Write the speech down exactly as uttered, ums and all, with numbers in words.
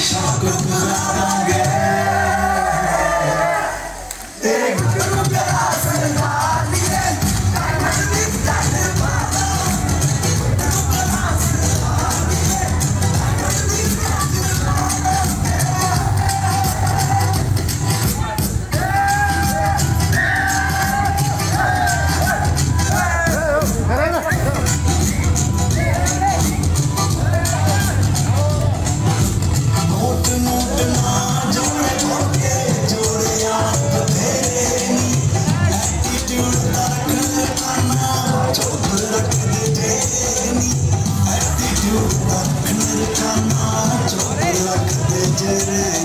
शौक पूरा होंगे तेरे घुटनों पे आसन डाली है डायमंड की जाने वाला घुटनों पे आसन डाली है डायमंड की जाने वाला नोट नोट ना जोड़े छोटे जोड़े आप तेरे नी एटीट्यूड रख खाना चुप रख दे जेनी एटीट्यूड रख खाना चुप रख दे जेनी